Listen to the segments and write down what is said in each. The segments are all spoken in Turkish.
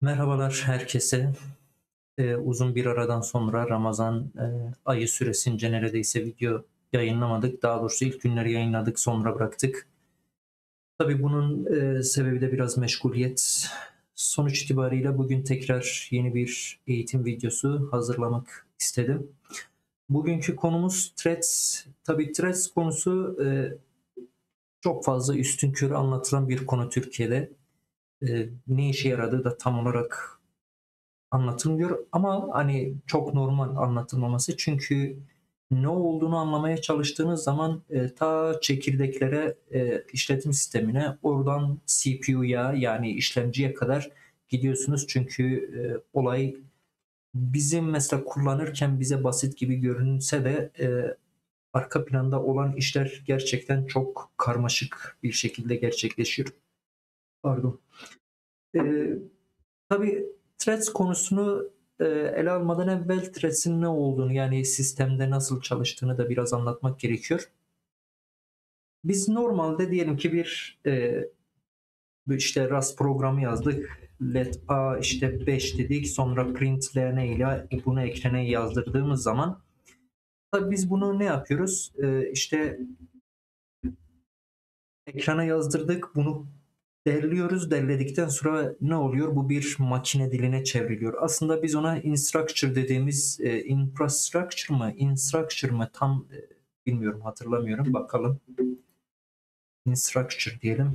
Merhabalar herkese. Uzun bir aradan sonra Ramazan ayı süresince neredeyse video yayınlamadık. Daha doğrusu ilk günleri yayınladık, sonra bıraktık. Tabii bunun sebebi de biraz meşguliyet. Sonuç itibariyle bugün tekrar yeni bir eğitim videosu hazırlamak istedim. Bugünkü konumuz Threads. Tabii Threads konusu çok fazla üstünkörü anlatılan bir konu Türkiye'de. Ne işe yaradığı da tam olarak anlatılmıyor ama hani çok normal anlatılmaması çünkü ne olduğunu anlamaya çalıştığınız zaman ta çekirdeklere, işletim sistemine, oradan CPU'ya yani işlemciye kadar gidiyorsunuz. Çünkü olay bizim mesela kullanırken bize basit gibi görünse de arka planda olan işler gerçekten çok karmaşık bir şekilde gerçekleşiyor. Pardon. E, Tabii Threads konusunu ele almadan evvel Threads'in ne olduğunu yani sistemde nasıl çalıştığını da biraz anlatmak gerekiyor. Biz normalde diyelim ki işte Rust programı yazdık. Let a işte 5 dedik. Sonra println ile bunu ekrana yazdırdığımız zaman tabii biz bunu ne yapıyoruz? İşte ekrana yazdırdık. Bunu derliyoruz. Derledikten sonra ne oluyor? Bu bir makine diline çevriliyor. Aslında biz ona instructure dediğimiz instructure mı tam bilmiyorum, hatırlamıyorum. Bakalım. Instructure diyelim.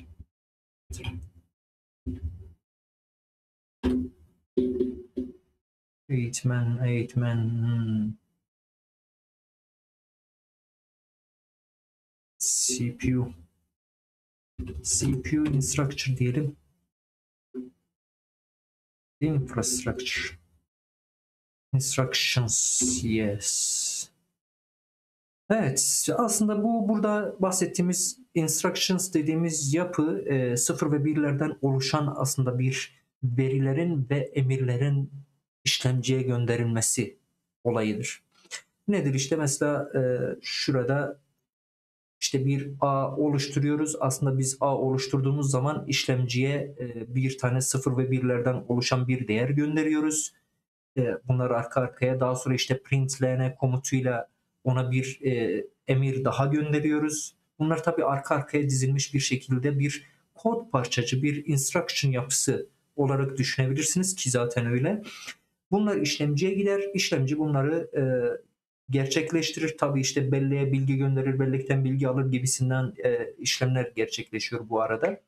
Eğitmen. CPU. CPU instructure diyelim. Infrastructure. Instructions. Yes. Evet, aslında bu burada bahsettiğimiz instructions dediğimiz yapı sıfır ve birlerden oluşan aslında bir verilerin ve emirlerin işlemciye gönderilmesi olayıdır. Nedir işte mesela şurada işte bir ağ oluşturuyoruz. Aslında biz ağ oluşturduğumuz zaman işlemciye bir tane sıfır ve birlerden oluşan bir değer gönderiyoruz. Bunları arka arkaya daha sonra işte println komutuyla ona bir emir daha gönderiyoruz. Bunlar tabii arka arkaya dizilmiş bir şekilde bir kod parçacı, bir instruction yapısı olarak düşünebilirsiniz ki zaten öyle. Bunlar işlemciye gider. İşlemci bunları gerçekleştirir. Tabii işte belleğe bilgi gönderir, bellekten bilgi alır gibisinden işlemler gerçekleşiyor bu arada.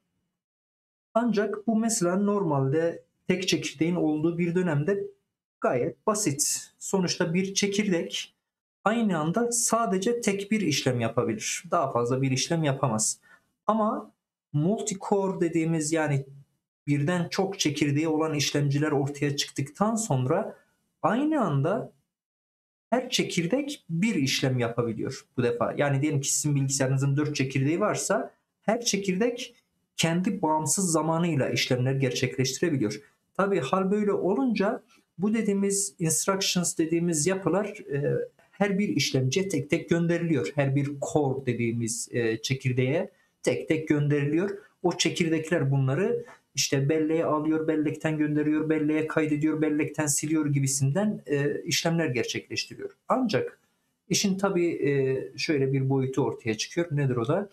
Ancak bu mesela normalde tek çekirdeğin olduğu bir dönemde gayet basit. Sonuçta bir çekirdek aynı anda sadece tek bir işlem yapabilir. Daha fazla bir işlem yapamaz. Ama multi-core dediğimiz yani birden çok çekirdeği olan işlemciler ortaya çıktıktan sonra aynı anda her çekirdek bir işlem yapabiliyor bu defa. Yani diyelim ki sizin bilgisayarınızın 4 çekirdeği varsa her çekirdek kendi bağımsız zamanıyla işlemler gerçekleştirebiliyor. Tabii hal böyle olunca bu dediğimiz instructions dediğimiz yapılar her bir işlemciye tek tek gönderiliyor. Her bir core dediğimiz çekirdeğe tek tek gönderiliyor. O çekirdekler bunları işte belleğe alıyor, bellekten gönderiyor, belleğe kaydediyor, bellekten siliyor gibisinden işlemler gerçekleştiriyor. Ancak işin tabii şöyle bir boyutu ortaya çıkıyor. Nedir o da?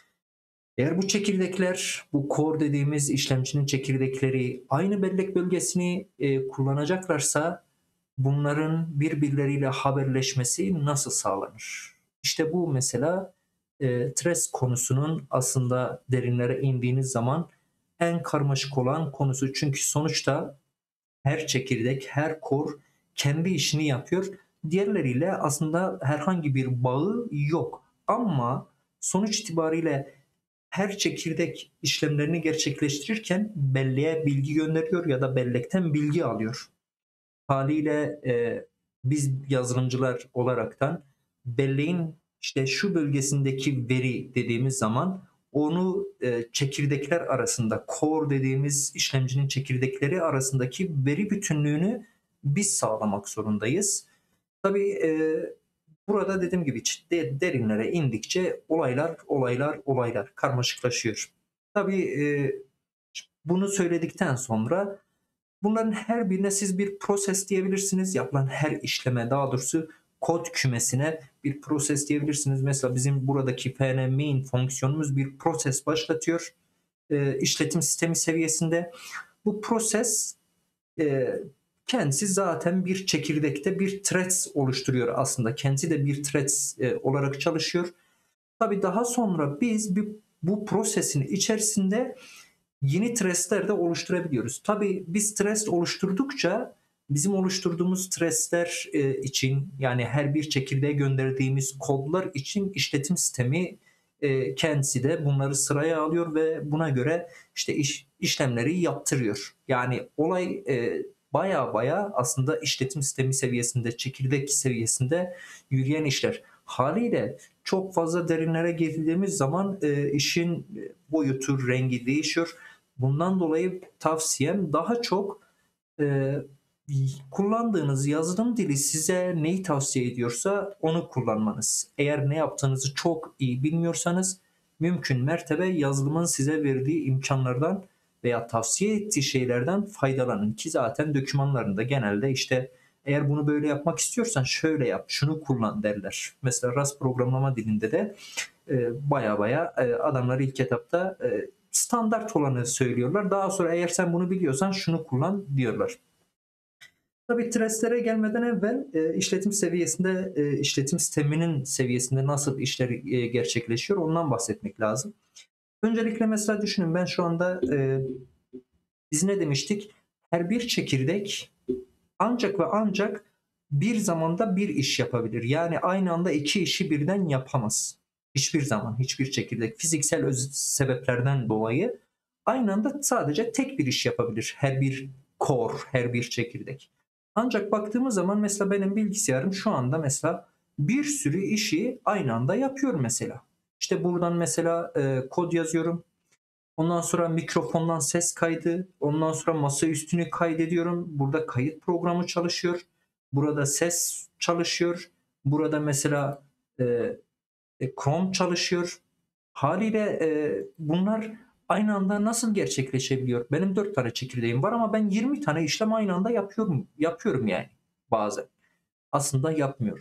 Eğer bu çekirdekler, bu core dediğimiz işlemcinin çekirdekleri aynı bellek bölgesini kullanacaklarsa bunların birbirleriyle haberleşmesi nasıl sağlanır? İşte bu mesela Threads konusunun aslında derinlere indiğiniz zaman en karmaşık olan konusu. Çünkü sonuçta her çekirdek, her core kendi işini yapıyor. Diğerleriyle aslında herhangi bir bağı yok. Ama sonuç itibariyle her çekirdek işlemlerini gerçekleştirirken belleğe bilgi gönderiyor ya da bellekten bilgi alıyor. Haliyle biz yazılımcılar olaraktan belleğin işte şu bölgesindeki veri dediğimiz zaman onu çekirdekler arasında core dediğimiz işlemcinin çekirdekleri arasındaki veri bütünlüğünü biz sağlamak zorundayız. Tabii burada dediğim gibi derinlere indikçe olaylar karmaşıklaşıyor. Tabii bunu söyledikten sonra Bunların her birine siz bir proses diyebilirsiniz. Yapılan her işleme, daha doğrusu kod kümesine bir proses diyebilirsiniz. Mesela bizim buradaki fn main fonksiyonumuz bir proses başlatıyor. İşletim sistemi seviyesinde. Bu proses e, kendisi zaten bir çekirdekte bir threads oluşturuyor aslında. Kendisi de bir threads olarak çalışıyor. Tabii daha sonra biz bu prosesin içerisinde yeni threads'ler de oluşturabiliyoruz. Tabii biz threads oluşturdukça bizim oluşturduğumuz threads'ler için, yani her bir çekirdeğe gönderdiğimiz kodlar için işletim sistemi kendisi de bunları sıraya alıyor ve buna göre işte işlemleri yaptırıyor. Yani olay baya baya aslında işletim sistemi seviyesinde, çekirdek seviyesinde yürüyen işler. Haliyle çok fazla derinlere girdiğimiz zaman işin boyutu, rengi değişiyor. Bundan dolayı tavsiyem daha çok e, kullandığınız yazılım dili size neyi tavsiye ediyorsa onu kullanmanız. Eğer ne yaptığınızı çok iyi bilmiyorsanız mümkün mertebe yazılımın size verdiği imkanlardan veya tavsiye ettiği şeylerden faydalanın ki zaten dokümanlarında genelde işte eğer bunu böyle yapmak istiyorsan şöyle yap, şunu kullan derler. Mesela Rust programlama dilinde de baya baya adamlar ilk etapta standart olanı söylüyorlar. Daha sonra eğer sen bunu biliyorsan şunu kullan diyorlar. Tabii threads'lere gelmeden evvel işletim seviyesinde, işletim sisteminin seviyesinde nasıl işler gerçekleşiyor ondan bahsetmek lazım. Öncelikle mesela düşünün, ben şu anda biz ne demiştik? Her bir çekirdek ancak ve ancak bir zamanda bir iş yapabilir. Yani aynı anda iki işi birden yapamaz. Hiçbir zaman hiçbir çekirdek fiziksel sebeplerden dolayı aynı anda sadece tek bir iş yapabilir. Her bir core, her bir çekirdek. Ancak baktığımız zaman mesela benim bilgisayarım şu anda mesela bir sürü işi aynı anda yapıyor mesela. İşte buradan mesela kod yazıyorum. Ondan sonra mikrofondan ses kaydı. Ondan sonra masa üstünü kaydediyorum. Burada kayıt programı çalışıyor. Burada ses çalışıyor. Burada mesela e, Chrome çalışıyor. Haliyle bunlar aynı anda nasıl gerçekleşebiliyor? Benim 4 tane çekirdeğim var ama ben 20 tane işlem aynı anda yapıyorum yani bazen. Aslında yapmıyorum.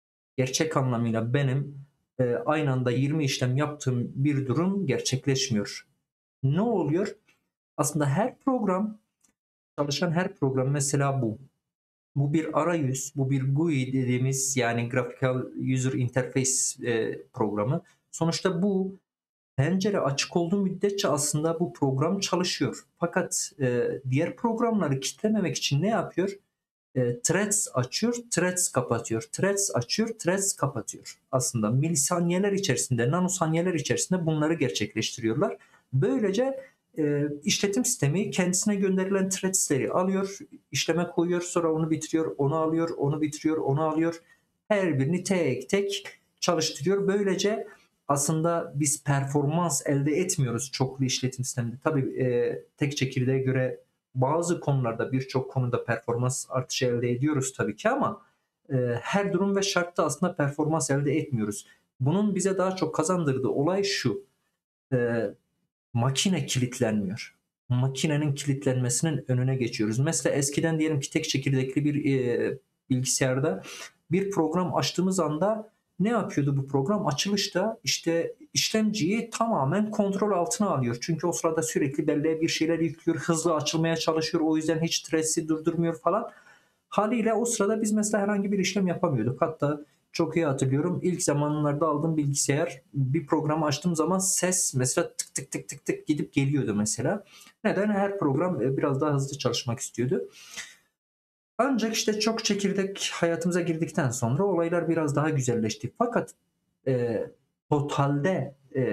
Gerçek anlamıyla benim aynı anda 20 işlem yaptığım bir durum gerçekleşmiyor. Ne oluyor? Aslında her program, çalışan her program mesela bu. Bu bir arayüz, bu bir GUI dediğimiz, yani Graphical User Interface programı. Sonuçta bu pencere açık olduğu müddetçe aslında bu program çalışıyor. Fakat diğer programları kilitlememek için ne yapıyor? Threads açıyor, threads kapatıyor. Threads açıyor, threads kapatıyor. Aslında milisaniyeler içerisinde, nanosaniyeler içerisinde bunları gerçekleştiriyorlar. Böylece işletim sistemi kendisine gönderilen threads'leri alıyor, işleme koyuyor, sonra onu bitiriyor, onu alıyor, onu bitiriyor, onu alıyor. Her birini tek tek çalıştırıyor. Böylece aslında biz performans elde etmiyoruz çoklu işletim sisteminde. Tabii tek çekirdeğe göre bazı konularda, birçok konuda performans artışı elde ediyoruz tabii ki ama her durum ve şartta aslında performans elde etmiyoruz. Bunun bize daha çok kazandırdığı olay şu: e, makine kilitlenmiyor. Makinenin kilitlenmesinin önüne geçiyoruz. Mesela eskiden diyelim ki tek çekirdekli bir bilgisayarda bir program açtığımız anda ne yapıyordu bu program? Açılışta işte işlemciyi tamamen kontrol altına alıyor. Çünkü o sırada sürekli belleğe bir şeyler yüklüyor, hızlı açılmaya çalışıyor. O yüzden hiç stresi durdurmuyor falan. Haliyle o sırada biz mesela herhangi bir işlem yapamıyorduk. Hatta çok iyi hatırlıyorum, İlk zamanlarda aldığım bilgisayar, bir programı açtığım zaman ses mesela tık tık tık tık tık gidip geliyordu mesela. Neden? Her program biraz daha hızlı çalışmak istiyordu. Ancak işte çok çekirdek hayatımıza girdikten sonra olaylar biraz daha güzelleşti. Fakat e, totalde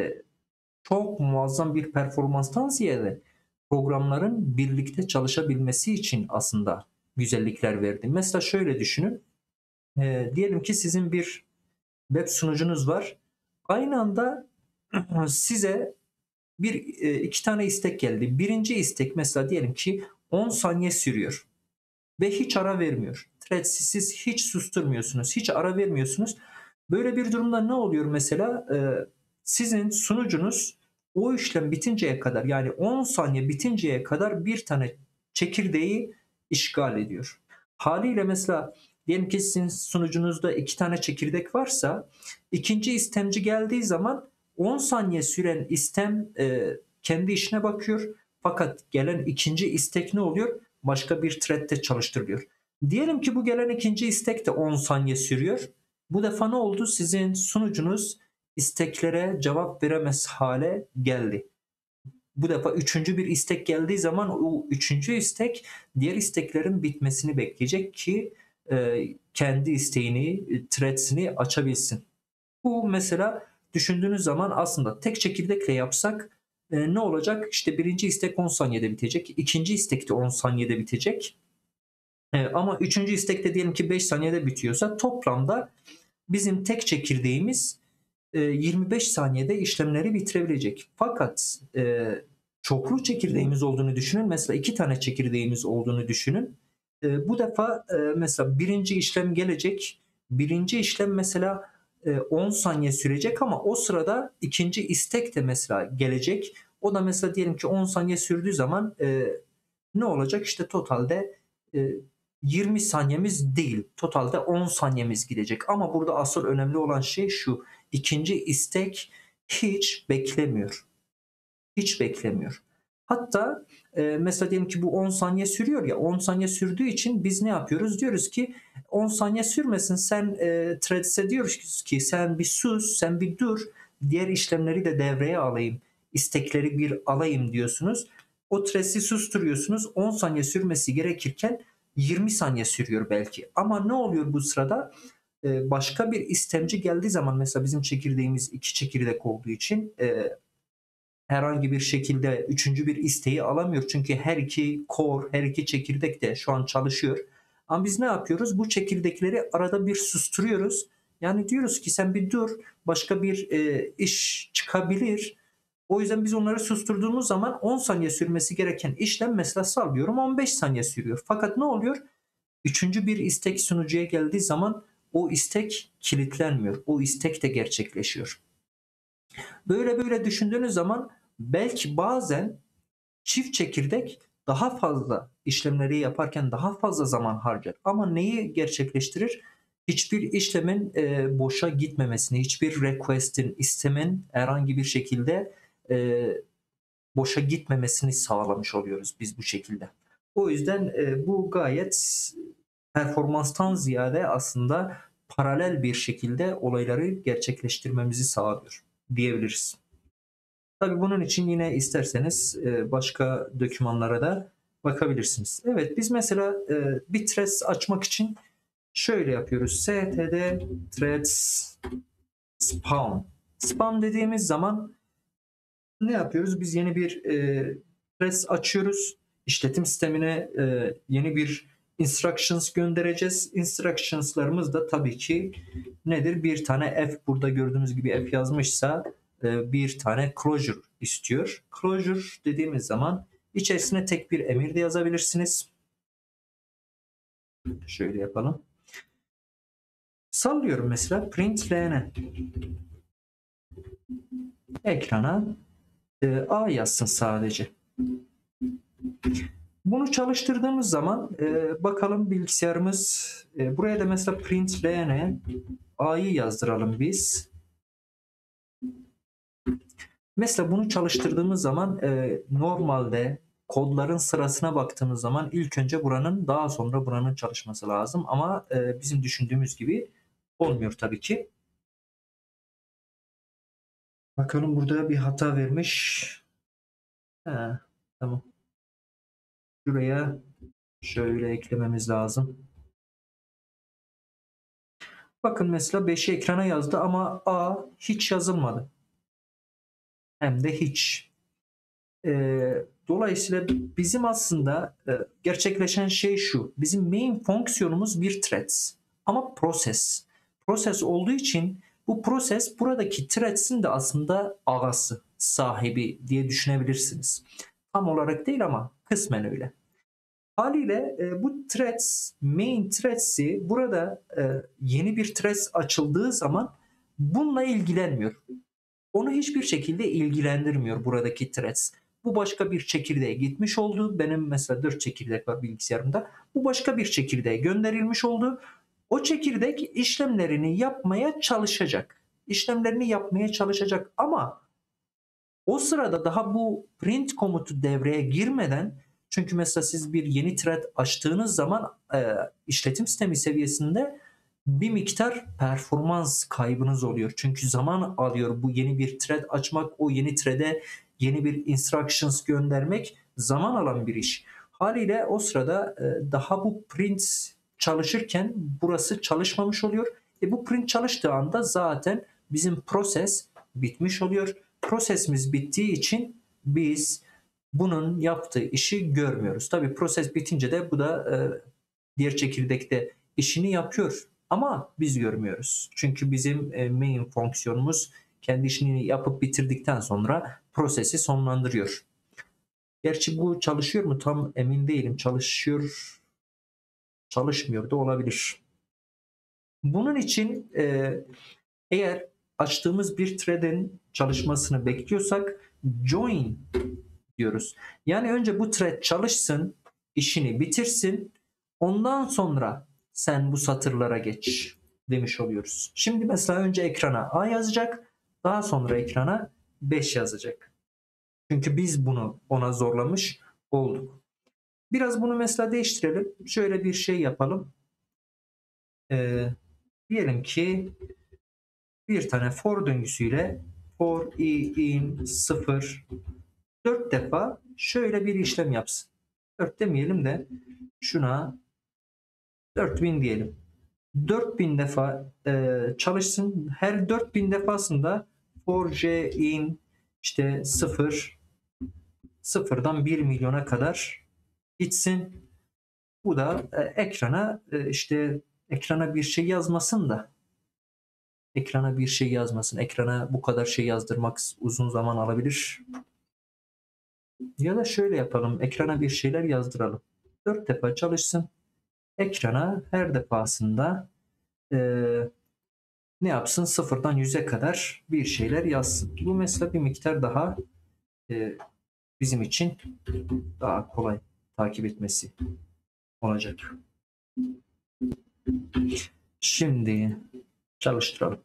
çok muazzam bir performanstan ziyade programların birlikte çalışabilmesi için aslında güzellikler verdi. Mesela şöyle düşünün. Diyelim ki sizin bir web sunucunuz var. Aynı anda size iki tane istek geldi. Birinci istek mesela diyelim ki 10 saniye sürüyor ve hiç ara vermiyor. Threads'i siz hiç susturmuyorsunuz, hiç ara vermiyorsunuz. Böyle bir durumda ne oluyor mesela? Sizin sunucunuz o işlem bitinceye kadar, yani 10 saniye bitinceye kadar bir tane çekirdeği işgal ediyor. Haliyle mesela diyelim ki sizin sunucunuzda 2 tane çekirdek varsa ikinci istemci geldiği zaman 10 saniye süren istem kendi işine bakıyor. Fakat gelen ikinci istek ne oluyor? Başka bir thread'de çalıştırılıyor. Diyelim ki bu gelen ikinci istek de 10 saniye sürüyor. Bu defa ne oldu? Sizin sunucunuz isteklere cevap veremez hale geldi. Bu defa üçüncü bir istek geldiği zaman o üçüncü istek diğer isteklerin bitmesini bekleyecek ki kendi isteğini, threads'ini açabilsin. Bu mesela düşündüğünüz zaman aslında tek çekirdekle yapsak ne olacak? İşte birinci istek 10 saniyede bitecek. İkinci istek de 10 saniyede bitecek. Ama üçüncü istekte diyelim ki 5 saniyede bitiyorsa toplamda bizim tek çekirdeğimiz 25 saniyede işlemleri bitirebilecek. Fakat çoklu çekirdeğimiz olduğunu düşünün. Mesela 2 tane çekirdeğimiz olduğunu düşünün. Bu defa mesela birinci işlem gelecek. Birinci işlem mesela 10 saniye sürecek ama o sırada ikinci istek de mesela gelecek. O da mesela diyelim ki 10 saniye sürdüğü zaman ne olacak? İşte totalde 20 saniyemiz değil. Totalde 10 saniyemiz gidecek. Ama burada asıl önemli olan şey şu. İkinci istek hiç beklemiyor. Hiç beklemiyor. Hatta mesela diyelim ki bu 10 saniye sürüyor ya, 10 saniye sürdüğü için biz ne yapıyoruz? Diyoruz ki 10 saniye sürmesin, sen Threads'e diyoruz ki sen bir sus, sen bir dur, diğer işlemleri de devreye alayım, istekleri bir alayım diyorsunuz. O Threads'i susturuyorsunuz, 10 saniye sürmesi gerekirken 20 saniye sürüyor belki. Ama ne oluyor bu sırada? Başka bir istemci geldiği zaman mesela bizim çekirdeğimiz 2 çekirdek olduğu için herhangi bir şekilde üçüncü bir isteği alamıyor. Çünkü her iki core, her iki çekirdek de şu an çalışıyor. Ama biz ne yapıyoruz? Bu çekirdekleri arada bir susturuyoruz. Yani diyoruz ki sen bir dur, başka bir iş çıkabilir. O yüzden biz onları susturduğumuz zaman 10 saniye sürmesi gereken işlem mesela sallıyorum 15 saniye sürüyor. Fakat ne oluyor? Üçüncü bir istek sunucuya geldiği zaman o istek kilitlenmiyor. O istek de gerçekleşiyor. Böyle düşündüğünüz zaman belki bazen çift çekirdek daha fazla işlemleri yaparken daha fazla zaman harcar. Ama neyi gerçekleştirir? Hiçbir işlemin boşa gitmemesini, hiçbir request'in, istemin herhangi bir şekilde e, boşa gitmemesini sağlamış oluyoruz biz bu şekilde. O yüzden bu gayet performanstan ziyade aslında paralel bir şekilde olayları gerçekleştirmemizi sağlıyor diyebiliriz. Tabii bunun için yine isterseniz başka dokümanlara da bakabilirsiniz. Evet, biz mesela bir threads açmak için şöyle yapıyoruz. std threads spawn. Spawn dediğimiz zaman ne yapıyoruz? Biz yeni bir threads açıyoruz. İşletim sistemine yeni bir instructions göndereceğiz. Instructions'larımız da tabii ki nedir? Bir tane F, burada gördüğünüz gibi F yazmışsa bir tane closure istiyor. Closure dediğimiz zaman içerisine tek bir emir de yazabilirsiniz. Şöyle yapalım. Sallıyorum mesela println. Ekrana A yazsın sadece. Bunu çalıştırdığımız zaman bakalım bilgisayarımız buraya da mesela println A'yı yazdıralım biz. Mesela bunu çalıştırdığımız zaman normalde kodların sırasına baktığımız zaman ilk önce buranın daha sonra buranın çalışması lazım. Ama bizim düşündüğümüz gibi olmuyor tabii ki. Bakalım burada bir hata vermiş. Tamam. Şuraya şöyle eklememiz lazım. Bakın mesela 5'i ekrana yazdı ama A hiç yazılmadı. Hem de hiç. Dolayısıyla bizim aslında gerçekleşen şey şu. Bizim main fonksiyonumuz bir threads. Ama proses. Proses olduğu için bu proses buradaki threads'in de aslında ağası, sahibi diye düşünebilirsiniz. Tam olarak değil ama kısmen öyle. Haliyle bu threads, main threads'i burada yeni bir threads açıldığı zaman bununla ilgilenmiyor. Onu hiçbir şekilde ilgilendirmiyor buradaki threads. Bu başka bir çekirdeğe gitmiş oldu. Benim mesela 4 çekirdek var bilgisayarımda. Bu başka bir çekirdeğe gönderilmiş oldu. O çekirdek işlemlerini yapmaya çalışacak. İşlemlerini yapmaya çalışacak ama o sırada daha bu print komutu devreye girmeden, çünkü mesela siz bir yeni thread açtığınız zaman işletim sistemi seviyesinde bir miktar performans kaybınız oluyor. Çünkü zaman alıyor bu yeni bir thread açmak, o yeni thread'e yeni bir instructions göndermek zaman alan bir iş. Haliyle o sırada daha bu print çalışırken burası çalışmamış oluyor. Bu print çalıştığı anda zaten bizim proses bitmiş oluyor. Prosesimiz bittiği için biz bunun yaptığı işi görmüyoruz. Tabii proses bitince de bu da diğer çekirdekte işini yapıyor ama biz görmüyoruz. Çünkü bizim main fonksiyonumuz kendi işini yapıp bitirdikten sonra prosesi sonlandırıyor. Gerçi bu çalışıyor mu tam emin değilim. Çalışıyor, çalışmıyor da olabilir. Bunun için eğer açtığımız bir thread'in çalışmasını bekliyorsak join diyoruz. Yani önce bu thread çalışsın, işini bitirsin, ondan sonra sen bu satırlara geç demiş oluyoruz. Şimdi mesela önce ekrana A yazacak, daha sonra ekrana 5 yazacak. Çünkü biz bunu ona zorlamış olduk. Biraz bunu mesela değiştirelim. Şöyle bir şey yapalım. Diyelim ki bir tane for döngüsüyle for i in 0 4 defa şöyle bir işlem yapsın. 4 demeyelim de şuna 4000 diyelim. 4000 defa çalışsın. Her 4000 defasında for j in işte 0'dan 1 milyona kadar gitsin. Bu da ekrana işte ekrana bir şey yazmasın da ekrana bir şey yazmasın. Ekrana bu kadar şey yazdırmak uzun zaman alabilir. Ya da şöyle yapalım. Ekrana bir şeyler yazdıralım. 4 defa çalışsın. Ekrana her defasında e, ne yapsın? 0'dan 100'e kadar bir şeyler yazsın. Bu mesela bir miktar daha e, bizim için daha kolay takip etmesi olacak. Şimdi çalıştıralım.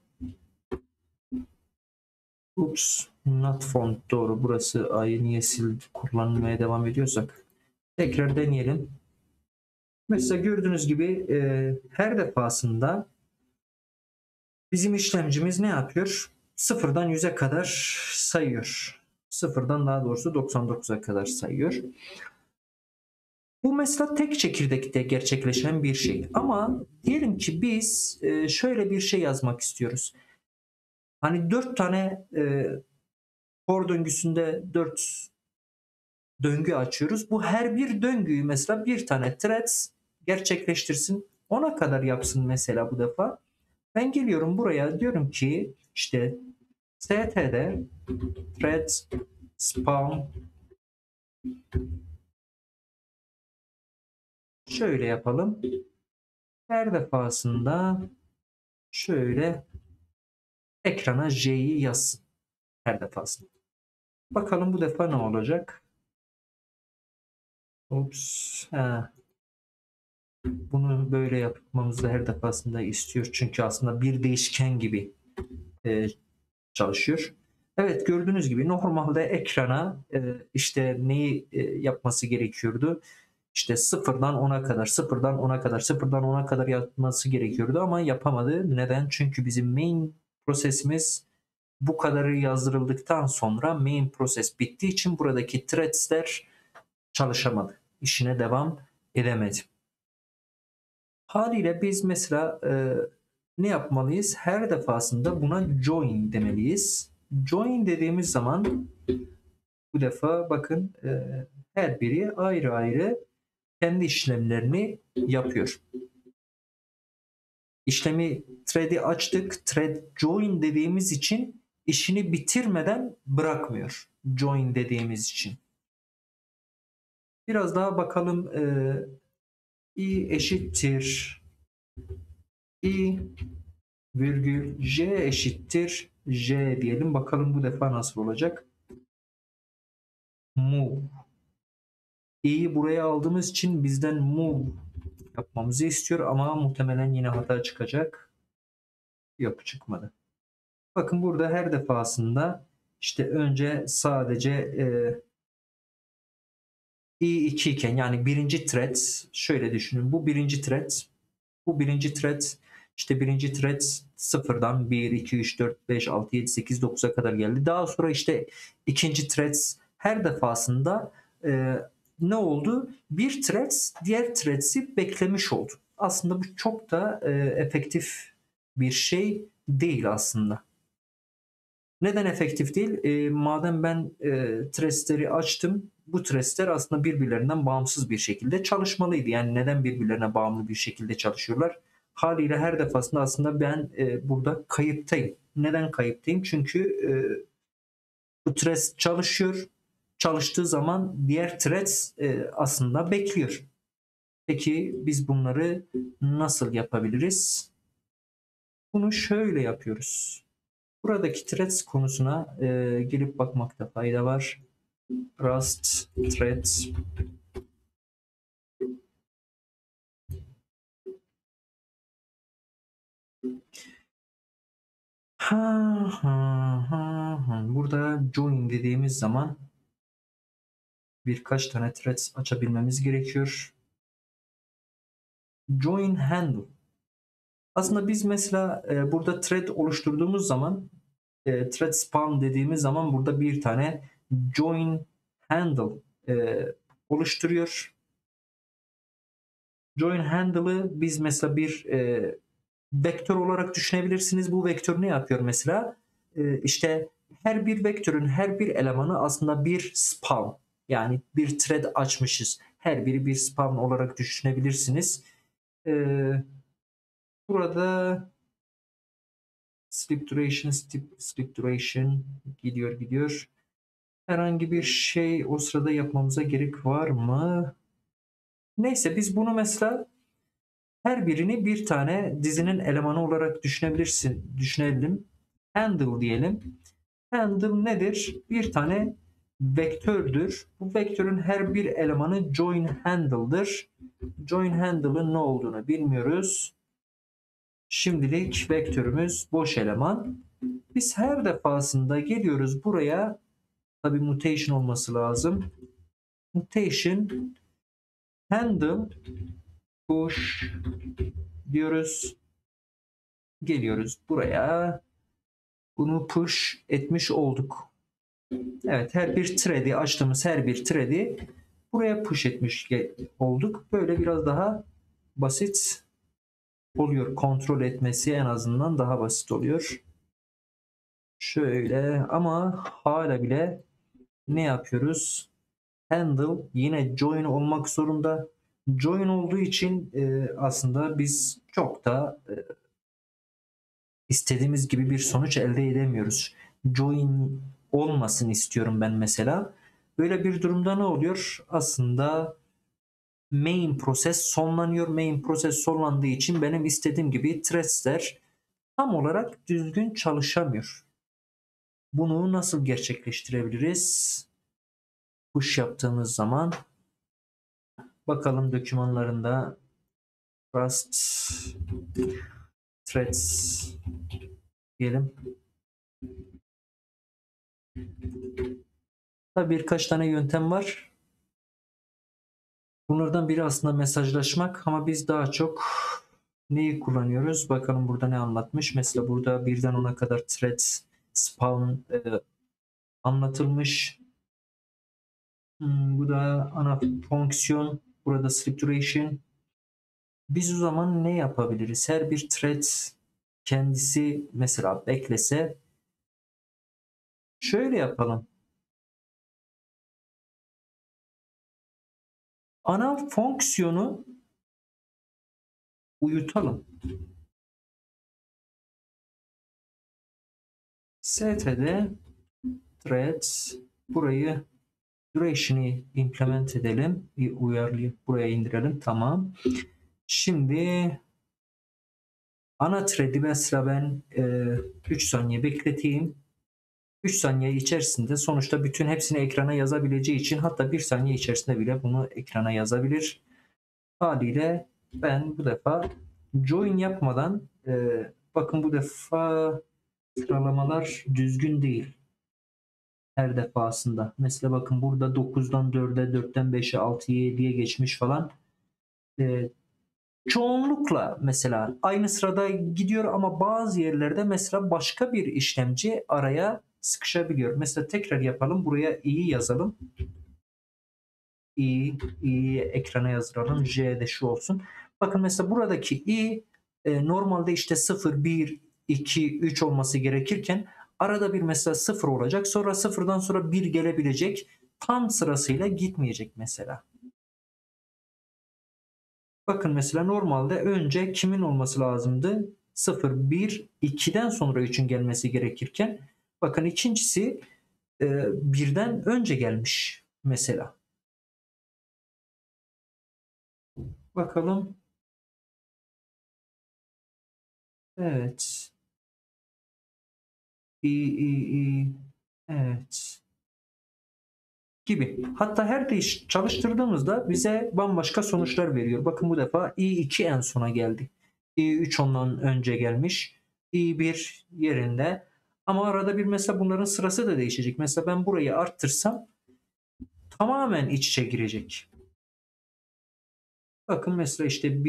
Oops, not found. Doğru. Burası A'yı niye kullanmaya devam ediyorsak. Tekrar deneyelim. Mesela gördüğünüz gibi her defasında bizim işlemcimiz ne yapıyor? 0'dan 100'e kadar sayıyor. 0'dan daha doğrusu 99'a kadar sayıyor. Bu mesela tek çekirdekte gerçekleşen bir şey. Ama diyelim ki biz şöyle bir şey yazmak istiyoruz. Hani 4 tane for döngüsünde 4 döngü açıyoruz. Bu her bir döngüyü mesela bir tane threads gerçekleştirsin. Ona kadar yapsın mesela bu defa. Ben geliyorum buraya diyorum ki işte st'de threads spawn şöyle yapalım. Her defasında şöyle ekrana j'yi yazsın. Her defasında. Bakalım bu defa ne olacak? Ups. Ha. Bunu böyle yapmamızı her defasında istiyor. Çünkü aslında bir değişken gibi çalışıyor. Evet, gördüğünüz gibi normalde ekrana işte neyi yapması gerekiyordu? İşte 0'dan 10'a kadar, 0'dan 10'a kadar, 0'dan 10'a kadar yapması gerekiyordu ama yapamadı. Neden? Çünkü bizim main prosesimiz bu kadarı yazdırıldıktan sonra main proses bittiği için buradaki threads'ler çalışamadı. İşine devam edemedi. Haliyle biz mesela ne yapmalıyız? Her defasında buna join demeliyiz. Join dediğimiz zaman bu defa bakın her biri ayrı ayrı kendi işlemlerini yapıyor. İşlemi thread'i açtık. Thread join dediğimiz için işini bitirmeden bırakmıyor. Join dediğimiz için. Biraz daha bakalım. I eşittir I virgül j eşittir j diyelim. Bakalım bu defa nasıl olacak. move. İ'yi buraya aldığımız için bizden move yapmamızı istiyor ama muhtemelen yine hata çıkacak. Yok, çıkmadı. Bakın burada her defasında işte önce sadece i2 iken, yani birinci thread, şöyle düşünün, bu birinci thread, bu birinci thread, işte birinci thread sıfırdan 1, 2, 3, 4, 5, 6, 7, 8, 9'a kadar geldi. Daha sonra işte ikinci thread, her defasında ne oldu? Bir thread diğer threads'i beklemiş oldu. Aslında bu çok da efektif bir şey değil aslında. Neden efektif değil? Madem ben threads'leri açtım, bu threads'ler aslında birbirlerinden bağımsız bir şekilde çalışmalıydı. Yani neden birbirlerine bağımlı bir şekilde çalışıyorlar? Haliyle her defasında aslında ben burada kayıptayım. Neden kayıptayım? Çünkü bu threads çalışıyor. Çalıştığı zaman diğer threads aslında bekliyor. Peki biz bunları nasıl yapabiliriz? Bunu şöyle yapıyoruz. Buradaki threads konusuna gelip bakmakta fayda var. Rust threads. Burada join dediğimiz zaman birkaç tane threads açabilmemiz gerekiyor. Join handle. Aslında biz mesela burada thread oluşturduğumuz zaman, thread spawn dediğimiz zaman burada bir tane join handle oluşturuyor. Join handle'ı biz mesela bir vektör olarak düşünebilirsiniz. Bu vektör ne yapıyor mesela? İşte her bir vektörün her bir elemanı aslında bir spawn. Yani bir thread açmışız. Her biri bir spawn olarak düşünebilirsiniz. Burada sleep duration, sleep duration gidiyor. Herhangi bir şey o sırada yapmamıza gerek var mı? Neyse, biz bunu mesela her birini bir tane dizinin elemanı olarak düşünelim. Handle diyelim. Handle nedir? Bir tane vektördür. Bu vektörün her bir elemanı join handle'dır. Join handle'ın ne olduğunu bilmiyoruz. Şimdilik vektörümüz boş eleman. Biz her defasında geliyoruz buraya. Tabii mutation olması lazım. Mutation handle push diyoruz. Geliyoruz buraya. Bunu push etmiş olduk. Evet, her bir thread'i açtığımız her bir thread'i buraya push etmiş olduk. Böyle biraz daha basit oluyor. Kontrol etmesi en azından daha basit oluyor. Şöyle, ama hala bile ne yapıyoruz? Handle yine join olmak zorunda. Join olduğu için aslında biz çok da istediğimiz gibi bir sonuç elde edemiyoruz. Join olmasın istiyorum ben mesela. Böyle bir durumda ne oluyor? Aslında main proses sonlanıyor. Main proses sonlandığı için benim istediğim gibi threads'ler tam olarak düzgün çalışamıyor. Bunu nasıl gerçekleştirebiliriz? Push yaptığımız zaman bakalım dokümanlarında Rust threads diyelim. Tabii birkaç tane yöntem var. Bunlardan biri aslında mesajlaşmak, ama biz daha çok neyi kullanıyoruz? Bakalım burada ne anlatmış. Mesela burada birden 10'a kadar threads spawn anlatılmış. Bu da ana fonksiyon. Burada sleep duration. Biz o zaman ne yapabiliriz? Her bir thread kendisi mesela beklese, şöyle yapalım. Ana fonksiyonu uyutalım. std threads, burayı duration'ı implement edelim. Uyarlayıp buraya indirelim. Tamam. Şimdi ana thread'i mesela ben 3 saniye bekleteyim. 3 saniye içerisinde sonuçta bütün hepsini ekrana yazabileceği için, hatta 1 saniye içerisinde bile bunu ekrana yazabilir. Haliyle ben bu defa join yapmadan, bakın bu defa sıralamalar düzgün değil her defasında. Mesela bakın burada 9'dan 4'e, 4'ten 5'e, 6'ya, 7'ye geçmiş falan. E, Çoğunlukla mesela aynı sırada gidiyor ama bazı yerlerde mesela başka bir işlemci araya sıkışabiliyor. Mesela tekrar yapalım. Buraya i yazalım. i'yi ekrana yazdıralım. J de şu olsun. Bakın mesela buradaki i normalde işte 0, 1, 2, 3 olması gerekirken arada bir mesela 0 olacak. Sonra 0'dan sonra 1 gelebilecek. Tam sırasıyla gitmeyecek mesela. Bakın mesela normalde önce kimin olması lazımdı? 0, 1, 2'den sonra 3'ün gelmesi gerekirken bakın ikincisi birden önce gelmiş mesela. Bakalım. Evet. İyi. Evet. Gibi. Hatta her değiş çalıştırdığımızda bize bambaşka sonuçlar veriyor. Bakın bu defa i2 en sona geldi. i3 ondan önce gelmiş. i1 yerinde. Ama arada bir mesela bunların sırası da değişecek. Mesela ben burayı arttırsam tamamen iç içe girecek. Bakın mesela işte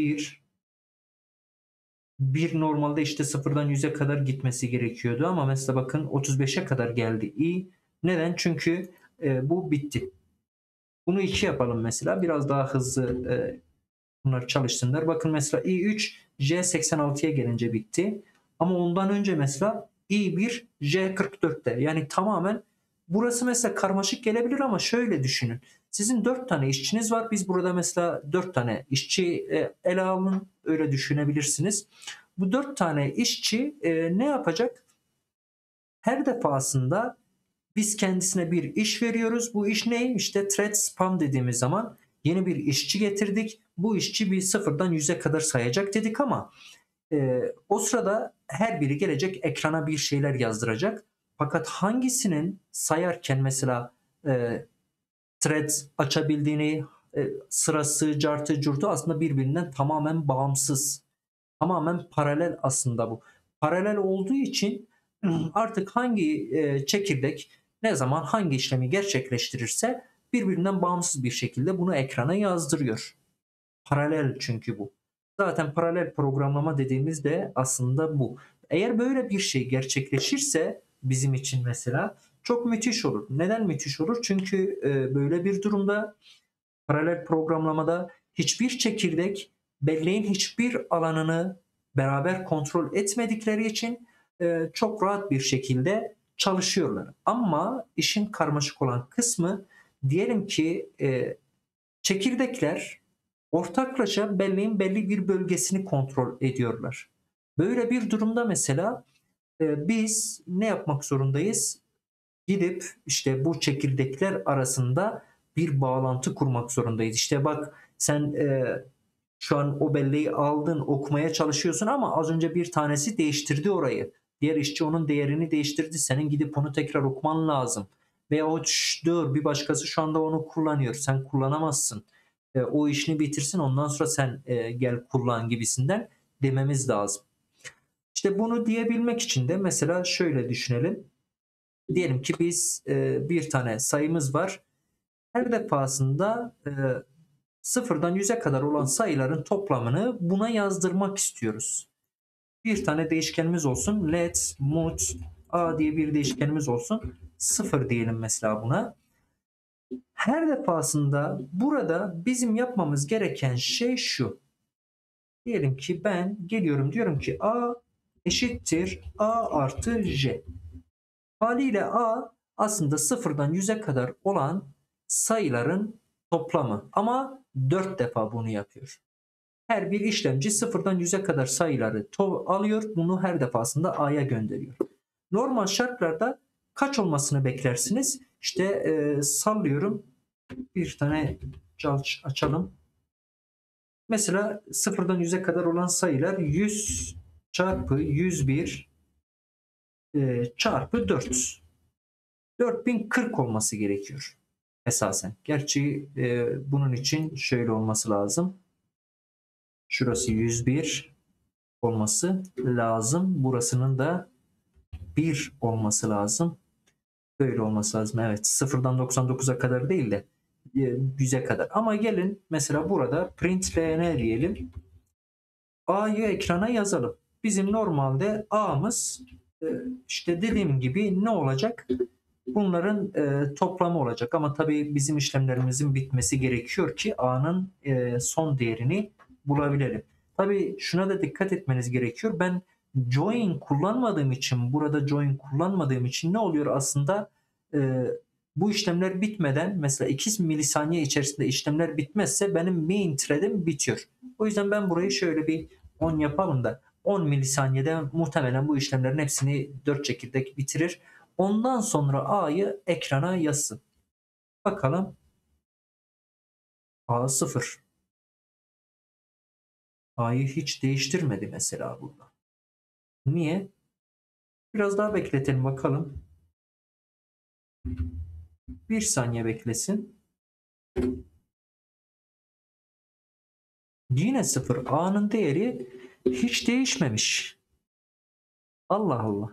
1 normalde işte 0'dan 100'e kadar gitmesi gerekiyordu ama mesela bakın 35'e kadar geldi i. Neden? Çünkü bu bitti. Bunu 2 yapalım mesela. Biraz daha hızlı bunlar çalışsınlar. Bakın mesela i3 J86'ya gelince bitti. Ama ondan önce mesela i1 J44'te. Yani tamamen burası mesela karmaşık gelebilir ama şöyle düşünün. Sizin 4 tane işçiniz var. Biz burada mesela 4 tane işçi ele alın. Öyle düşünebilirsiniz. Bu 4 tane işçi ne yapacak? Her defasında biz kendisine bir iş veriyoruz. Bu iş ne? İşte thread spam dediğimiz zaman yeni bir işçi getirdik. Bu işçi bir sıfırdan 100'e kadar sayacak dedik ama o sırada her biri gelecek ekrana bir şeyler yazdıracak. Fakat hangisinin sayarken mesela thread açabildiğini, sırası, cartı, curtu aslında birbirinden tamamen bağımsız. Tamamen paralel aslında bu. Paralel olduğu için artık hangi çekirdek ne zaman hangi işlemi gerçekleştirirse birbirinden bağımsız bir şekilde bunu ekrana yazdırıyor. Paralel çünkü bu. Zaten paralel programlama dediğimiz de aslında bu. Eğer böyle bir şey gerçekleşirse bizim için mesela çok müthiş olur. Neden müthiş olur? Çünkü böyle bir durumda paralel programlamada hiçbir çekirdek belleğin hiçbir alanını beraber kontrol etmedikleri için çok rahat bir şekilde çalışıyorlar. Ama işin karmaşık olan kısmı, diyelim ki çekirdekler ortaklaşa belleğin belli bir bölgesini kontrol ediyorlar. Böyle bir durumda mesela biz ne yapmak zorundayız? Gidip işte bu çekirdekler arasında bir bağlantı kurmak zorundayız. İşte bak sen şu an o belleği aldın, okumaya çalışıyorsun ama az önce bir tanesi değiştirdi orayı. Diğer işçi onun değerini değiştirdi. Senin gidip onu tekrar okuman lazım. Veyahut dur, bir başkası şu anda onu kullanıyor. Sen kullanamazsın. O işini bitirsin, ondan sonra sen gel kullan gibisinden dememiz lazım. İşte bunu diyebilmek için de mesela şöyle düşünelim. Diyelim ki biz bir tane sayımız var. Her defasında sıfırdan 100'e kadar olan sayıların toplamını buna yazdırmak istiyoruz. Bir tane değişkenimiz olsun. Let mut a diye bir değişkenimiz olsun. 0 diyelim mesela buna. Her defasında burada bizim yapmamız gereken şey şu. Diyelim ki ben geliyorum, diyorum ki a eşittir a artı j. Haliyle a aslında sıfırdan 100'e kadar olan sayıların toplamı. Ama 4 defa bunu yapıyor. Her bir işlemci sıfırdan 100'e kadar sayıları alıyor. Bunu her defasında a'ya gönderiyor. Normal şartlarda kaç olmasını beklersiniz? İşte sallıyorum, bir tane açalım. Mesela sıfırdan 100'e kadar olan sayılar 100 çarpı 101 çarpı 4. 4040 olması gerekiyor esasen. Gerçi bunun için şöyle olması lazım. Şurası 101 olması lazım. Burasının da 1 olması lazım. Böyle olması lazım. Evet. 0'dan 99'a kadar değil de 100'e kadar. Ama gelin mesela burada println diyelim. A'yı ekrana yazalım. Bizim normalde A'mız e, işte dediğim gibi ne olacak? Bunların toplamı olacak. Ama tabii bizim işlemlerimizin bitmesi gerekiyor ki A'nın son değerini bulabilelim. Tabii şuna da dikkat etmeniz gerekiyor. Ben join kullanmadığım için, burada join kullanmadığım için ne oluyor aslında? E, Bu işlemler bitmeden, mesela 2 milisaniye içerisinde işlemler bitmezse benim main thread'im bitiyor. O yüzden ben burayı şöyle bir 10 yapalım da 10 milisaniyede muhtemelen bu işlemlerin hepsini 4 çekirdek bitirir. Ondan sonra A'yı ekrana yazsın. Bakalım. A 0. A'yı hiç değiştirmedi mesela burada. Niye? Biraz daha bekletelim bakalım. 1 saniye beklesin. Yine 0. A'nın değeri hiç değişmemiş. Allah Allah.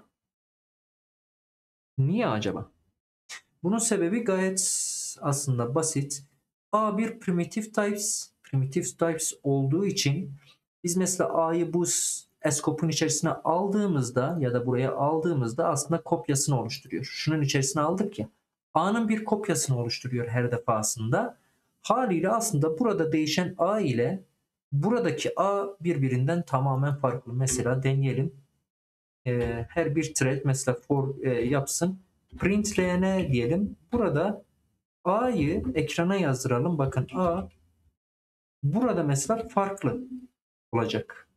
Niye acaba? Bunun sebebi gayet aslında basit. A bir primitive types olduğu için biz mesela A'yı bu scope'un içerisine aldığımızda ya da buraya aldığımızda aslında kopyasını oluşturuyor. Şunun içerisine aldık ya. A'nın bir kopyasını oluşturuyor her defasında. Haliyle aslında burada değişen A ile buradaki A birbirinden tamamen farklı. Mesela deneyelim. Her bir thread mesela for yapsın. Println diyelim. Burada A'yı ekrana yazdıralım. Bakın A burada mesela farklı olacak.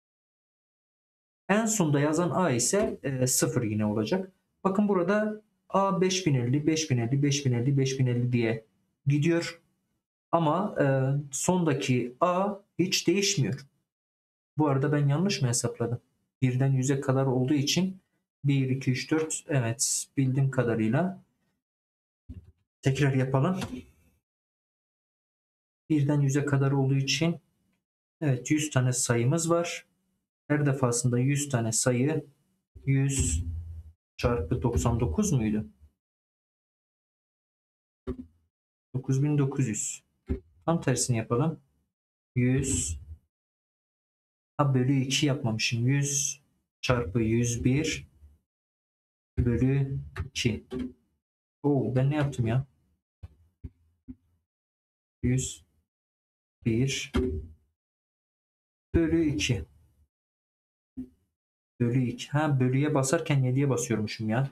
En sonda yazan A ise 0 yine olacak. Bakın burada A 5050, 5050, 5050, 5050 diye gidiyor. Ama sondaki A hiç değişmiyor. Bu arada ben yanlış mı hesapladım? Birden 100'e kadar olduğu için 1, 2, 3, 4 evet bildiğim kadarıyla tekrar yapalım. Birden 100'e kadar olduğu için evet 100 tane sayımız var. Her defasında 100 tane sayı 100 çarpı 99 muydu? 9900. Tam tersini yapalım. 100 bölü 2 yapmamışım. 100 çarpı 101 bölü 2. Oo, ben ne yaptım ya? 101 bölü 2. Bölü 2. Bölüye basarken 7'ye basıyormuşum ya.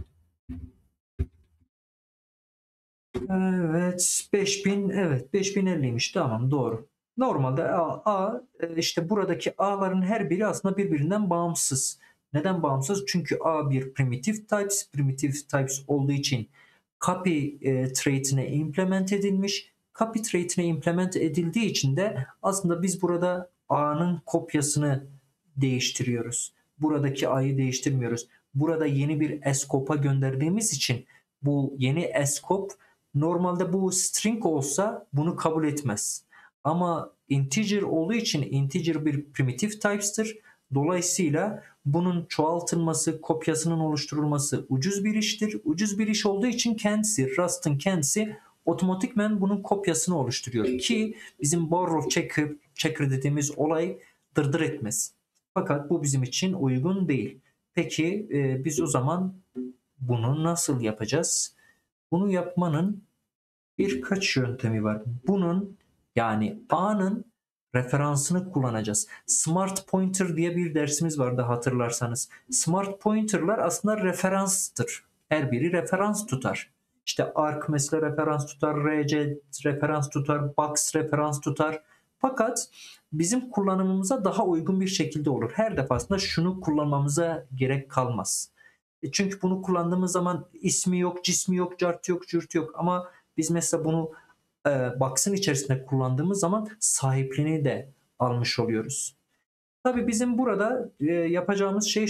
Evet 5000 evet 5050'ymiş tamam doğru. Normalde işte buradaki A'ların her biri aslında birbirinden bağımsız. Neden bağımsız? Çünkü A bir primitive types olduğu için copy trait'ine implement edilmiş. Copy trait'ine implement edildiği için de aslında biz burada A'nın kopyasını değiştiriyoruz. Buradaki A'yı değiştirmiyoruz. Burada yeni bir scope'a gönderdiğimiz için bu yeni scope normalde bu string olsa bunu kabul etmez. Ama integer olduğu için integer bir primitive types'tır. Dolayısıyla bunun çoğaltılması, kopyasının oluşturulması ucuz bir iştir. Ucuz bir iş olduğu için Rust'ın kendisi otomatikmen bunun kopyasını oluşturuyor ki bizim borrow checker dediğimiz olay dırdır etmez. Fakat bu bizim için uygun değil. Peki biz o zaman bunu nasıl yapacağız? Bunu yapmanın birkaç yöntemi var. Bunun yani A'nın referansını kullanacağız. Smart Pointer diye bir dersimiz vardı hatırlarsanız. Smart Pointer'lar aslında referanstır. Her biri referans tutar. İşte arc mesela referans tutar, rc referans tutar, box referans tutar. Fakat bizim kullanımımıza daha uygun bir şekilde olur. Her defasında şunu kullanmamıza gerek kalmaz. Çünkü bunu kullandığımız zaman ismi yok, cismi yok, cart yok, cürt yok. Ama biz mesela bunu box'ın içerisinde kullandığımız zaman sahipliğini de almış oluyoruz. Tabii bizim burada yapacağımız şey şu.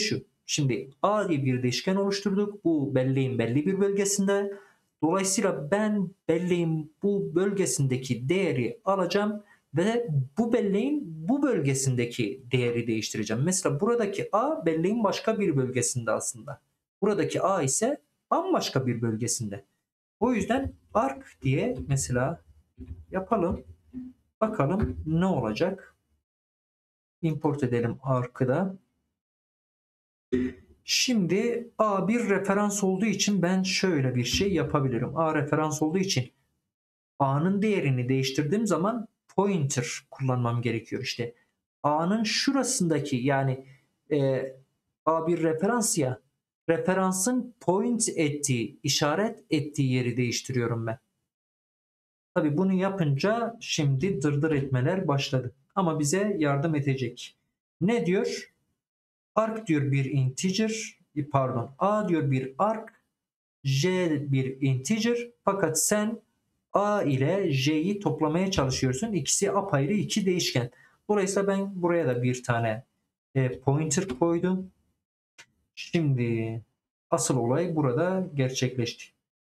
Şimdi A diye bir değişken oluşturduk. Bu belleğin belli bir bölgesinde. Dolayısıyla ben belleğin bu bölgesindeki değeri alacağım ve bu belleğin bu bölgesindeki değeri değiştireceğim. Mesela buradaki A belleğin başka bir bölgesinde aslında. Buradaki A ise bambaşka bir bölgesinde. O yüzden arc diye mesela yapalım. Bakalım ne olacak. Import edelim arc'ı da. Şimdi A bir referans olduğu için ben şöyle bir şey yapabilirim. A referans olduğu için A'nın değerini değiştirdiğim zaman pointer kullanmam gerekiyor. İşte A'nın şurasındaki yani e, A bir referans ya, referansın point ettiği, işaret ettiği yeri değiştiriyorum ben. Tabii bunu yapınca şimdi dırdır etmeler başladı. Ama bize yardım edecek. Ne diyor? Arc diyor bir integer, pardon, A diyor bir arc, J bir integer. Fakat sen A ile J'yi toplamaya çalışıyorsun. İkisi apayrı iki değişken. Dolayısıyla ben buraya da bir tane pointer koydum. Şimdi asıl olay burada gerçekleşti.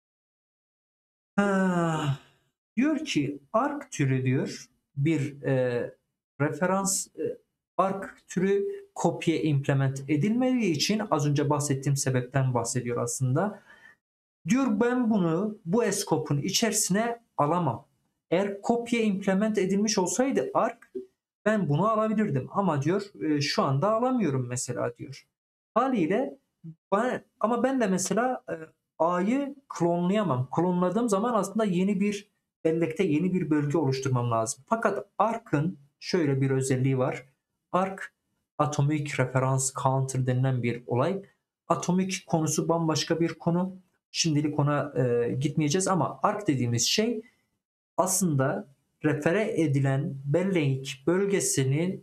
Ha, diyor ki arc türü diyor bir referans arc türü kopya implement edilmediği için az önce bahsettiğim sebepten bahsediyor aslında. Diyor ben bunu bu scope'un içerisine alamam. Eğer kopya implement edilmiş olsaydı arc ben bunu alabilirdim ama diyor şu anda alamıyorum mesela diyor. Haliyle ama ben de mesela A'yı klonlayamam. Klonladığım zaman aslında yeni bir bellekte yeni bir bölge oluşturmam lazım. Fakat arc'ın şöyle bir özelliği var. Arc Atomic Reference Counter denilen bir olay. Atomik konusu bambaşka bir konu. Şimdilik ona gitmeyeceğiz ama arc dediğimiz şey aslında refere edilen bellek bölgesini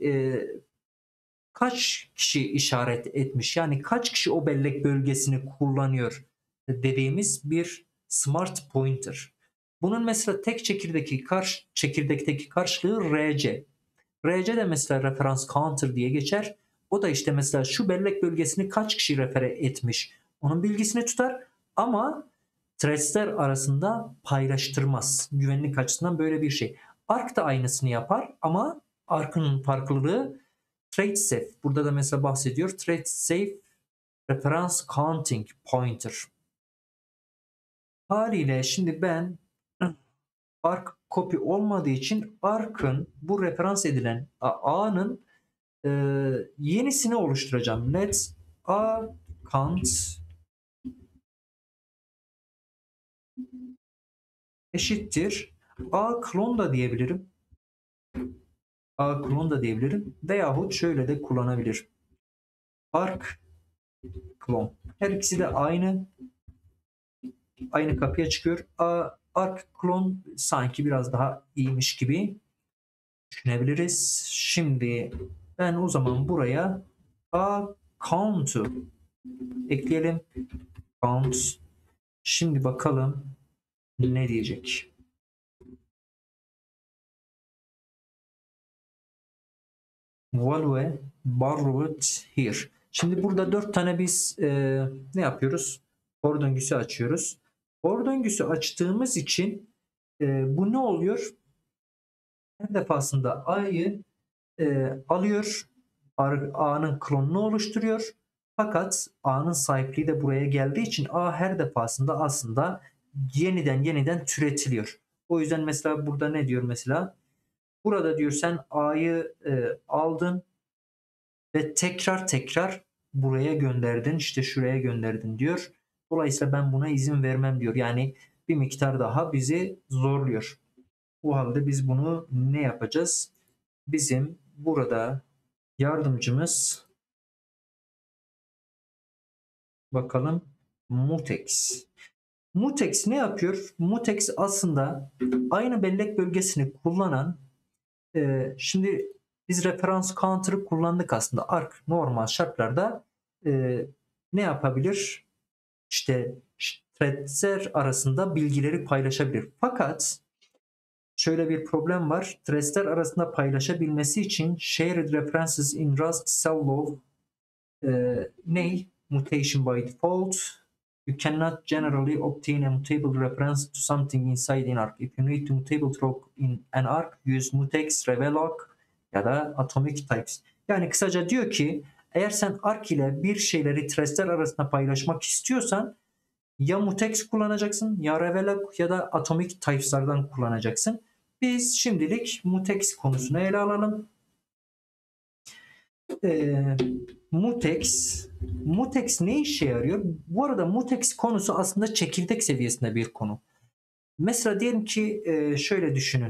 kaç kişi işaret etmiş? Yani kaç kişi o bellek bölgesini kullanıyor dediğimiz bir smart pointer. Bunun mesela tek çekirdekteki karşılığı RC. RC de mesela referans counter diye geçer. O da işte mesela şu bellek bölgesini kaç kişi refere etmiş. Onun bilgisini tutar ama threads'ler arasında paylaştırmaz. Güvenlik açısından böyle bir şey. Arc da aynısını yapar ama Arc'ın farklılığı Thread safe. Burada da mesela bahsediyor. Thread safe reference counting pointer. Haliyle şimdi ben arc copy olmadığı için arc'ın bu referans edilen A'nın yenisini oluşturacağım. Let's A count eşittir. A clone da diyebilirim. A clone da diyebilirim. Veyahut şöyle de kullanabilir. Arc clone. Her ikisi de aynı kapıya çıkıyor. Arc clone sanki biraz daha iyiymiş gibi düşünebiliriz. Şimdi ben o zaman buraya count'u ekleyelim. Count. Şimdi bakalım ne diyecek. Value borrowed here. Şimdi burada 4 tane biz ne yapıyoruz? For döngüsü açıyoruz. For döngüsü açtığımız için bu ne oluyor? Her defasında A'yı alıyor. A'nın klonunu oluşturuyor. Fakat A'nın sahipliği de buraya geldiği için A her defasında aslında yeniden türetiliyor. O yüzden mesela burada ne diyor mesela? Burada diyor sen A'yı aldın ve tekrar buraya gönderdin. İşte şuraya gönderdin diyor. Dolayısıyla ben buna izin vermem diyor. Yani bir miktar daha bizi zorluyor. O halde biz bunu ne yapacağız? Bizim burada yardımcımız bakalım mutex. Mutex ne yapıyor? Mutex aslında aynı bellek bölgesini kullanan şimdi biz referans counter'ı kullandık aslında. Arc normal şartlarda ne yapabilir? İşte threadler arasında bilgileri paylaşabilir. Fakat şöyle bir problem var. Threadler arasında paylaşabilmesi için shared references in Rust cell log Ney? Mutation by default. You cannot generally obtain a mutable reference to something inside an arc. If you need to mutable throw in an arc, use mutex, revealloc ya da atomic types. Yani kısaca diyor ki eğer sen arc ile bir şeyleri trace'ler arasında paylaşmak istiyorsan ya mutex kullanacaksın ya revealloc ya da atomic types'lardan kullanacaksın. Biz şimdilik mutex konusunu ele alalım. e, mutex mutex ne işe yarıyor? Bu arada mutex konusu aslında çekirdek seviyesinde bir konu. Mesela diyelim ki şöyle düşünün.